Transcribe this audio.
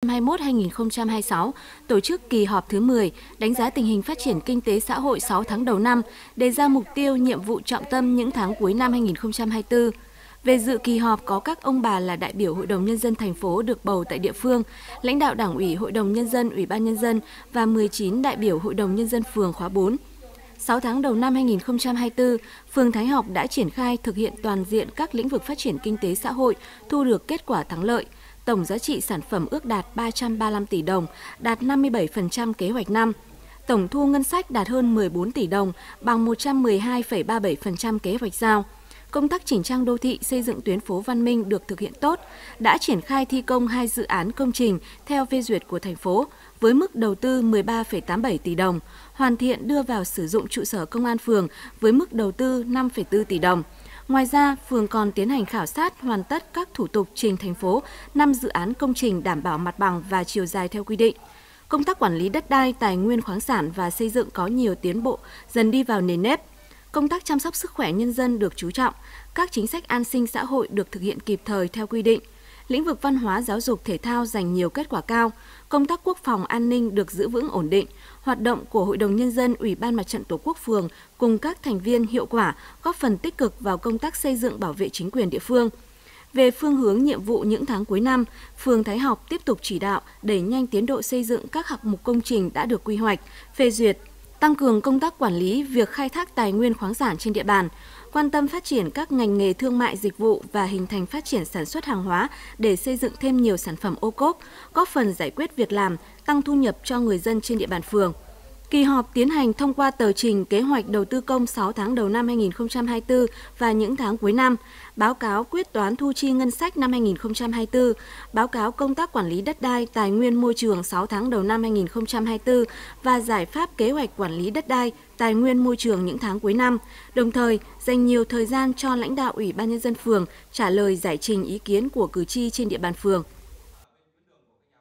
2021-2026 tổ chức kỳ họp thứ 10 đánh giá tình hình phát triển kinh tế xã hội 6 tháng đầu năm, đề ra mục tiêu nhiệm vụ trọng tâm những tháng cuối năm 2024. Về dự kỳ họp có các ông bà là đại biểu Hội đồng Nhân dân thành phố được bầu tại địa phương, lãnh đạo Đảng ủy, Hội đồng Nhân dân, Ủy ban Nhân dân và 19 đại biểu Hội đồng Nhân dân phường khóa 4. 6 tháng đầu năm 2024, phường Thái Học đã triển khai thực hiện toàn diện các lĩnh vực phát triển kinh tế xã hội, thu được kết quả thắng lợi. Tổng giá trị sản phẩm ước đạt 335 tỷ đồng, đạt 57% kế hoạch năm. Tổng thu ngân sách đạt hơn 14 tỷ đồng, bằng 112,37% kế hoạch giao. Công tác chỉnh trang đô thị, xây dựng tuyến phố văn minh được thực hiện tốt, đã triển khai thi công 2 dự án công trình theo phê duyệt của thành phố, với mức đầu tư 13,87 tỷ đồng, hoàn thiện đưa vào sử dụng trụ sở công an phường với mức đầu tư 5,4 tỷ đồng. Ngoài ra, phường còn tiến hành khảo sát hoàn tất các thủ tục trình thành phố 5 dự án công trình đảm bảo mặt bằng và chiều dài theo quy định. Công tác quản lý đất đai, tài nguyên khoáng sản và xây dựng có nhiều tiến bộ, dần đi vào nền nếp. Công tác chăm sóc sức khỏe nhân dân được chú trọng, các chính sách an sinh xã hội được thực hiện kịp thời theo quy định. Lĩnh vực văn hóa, giáo dục, thể thao giành nhiều kết quả cao, công tác quốc phòng an ninh được giữ vững ổn định, hoạt động của Hội đồng Nhân dân, Ủy ban Mặt trận Tổ quốc phường cùng các thành viên hiệu quả, góp phần tích cực vào công tác xây dựng bảo vệ chính quyền địa phương. Về phương hướng nhiệm vụ những tháng cuối năm, phường Thái Học tiếp tục chỉ đạo đẩy nhanh tiến độ xây dựng các hạng mục công trình đã được quy hoạch, phê duyệt, tăng cường công tác quản lý việc khai thác tài nguyên khoáng sản trên địa bàn, quan tâm phát triển các ngành nghề thương mại dịch vụ và hình thành phát triển sản xuất hàng hóa để xây dựng thêm nhiều sản phẩm ô cốp, góp phần giải quyết việc làm, tăng thu nhập cho người dân trên địa bàn phường. Kỳ họp tiến hành thông qua tờ trình kế hoạch đầu tư công 6 tháng đầu năm 2024 và những tháng cuối năm, báo cáo quyết toán thu chi ngân sách năm 2024, báo cáo công tác quản lý đất đai, tài nguyên môi trường 6 tháng đầu năm 2024 và giải pháp kế hoạch quản lý đất đai, tài nguyên môi trường những tháng cuối năm, đồng thời dành nhiều thời gian cho lãnh đạo Ủy ban Nhân dân phường trả lời giải trình ý kiến của cử tri trên địa bàn phường.